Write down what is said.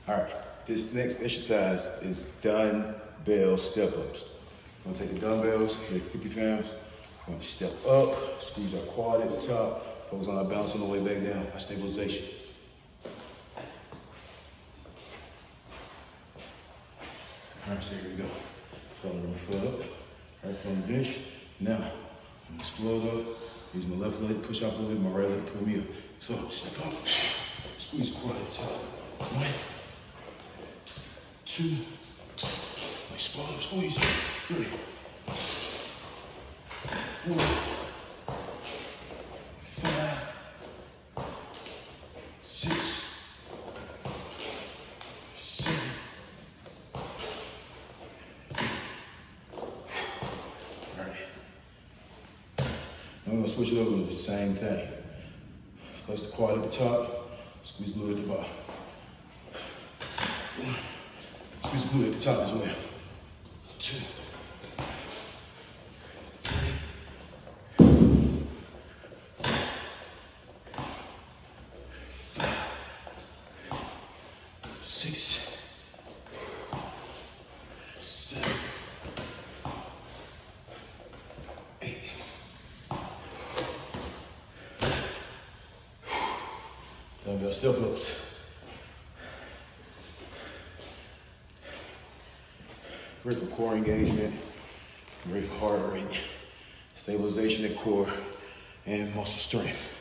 All right, this next exercise is dumbbell step-ups. We're gonna take the dumbbells, hit 50 pounds. We're gonna step up, squeeze our quad at the top, focus on our balance on the way back down, our stabilization. All right, so here we go. So I'm gonna foot up, right from the bench. Now, I'm gonna explode up, use my left leg, push off the leg, my right leg, pull me up. So, step up, squeeze quad at the top. 1, 2, explode up, squeeze. 3, 4, 5, 6, 7. I'm gonna switch it over to the same thing. Place the quad at the top, squeeze glute at the bottom. Squeeze glute at the top as well. 2, 3, 5, 6, 7, 8. Dumbbell step-ups. Great for core engagement, great for heart rate, stabilization at core, and muscle strength.